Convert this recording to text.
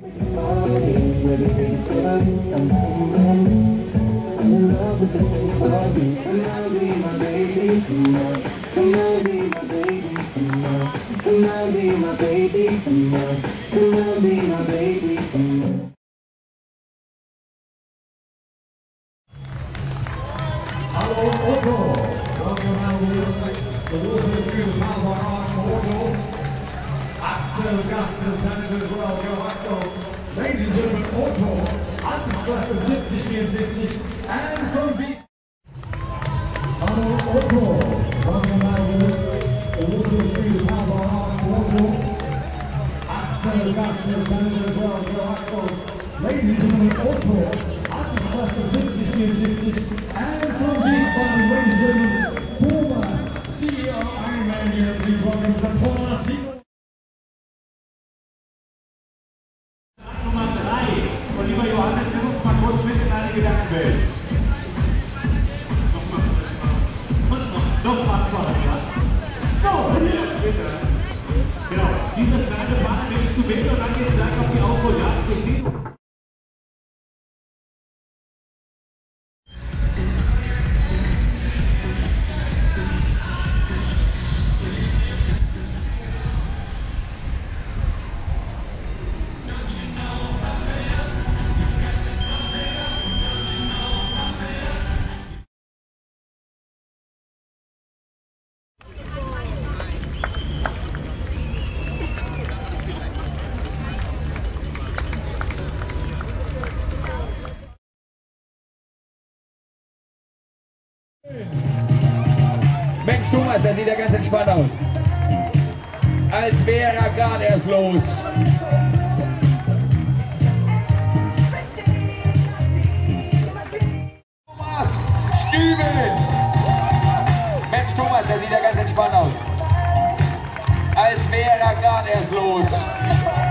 Hallo Otto, welkom aan de Wolverine Power Otto. Axel Gaston, as well, go Axel. Ladies and gentlemen, Otto, Altersklasse 70-74 and from B. Hallo Otto, welkom aan de Wolverine Power Otto. Axel Gaston, as well, go Axel. Ladies and gentlemen, Otto, Altersklasse 70-74 and from B. Ladies and gentlemen, former CEO Ironman European Program, Paula Dico. Nummer 3. Und lieber Johannes, nimm uns mal kurz mit in eine Gedankenwelt. Nochmal vorne, ja? Bitte. Genau, diese kleine Bahn willst du wählen und dann geht es gleich auf die Aufholjagd. Mensch Thomas, der sieht ja ganz entspannt aus. Als wäre er gerade erst los. Thomas Stübel! Mensch Thomas, der sieht ja ganz entspannt aus. Als wäre er gerade erst los.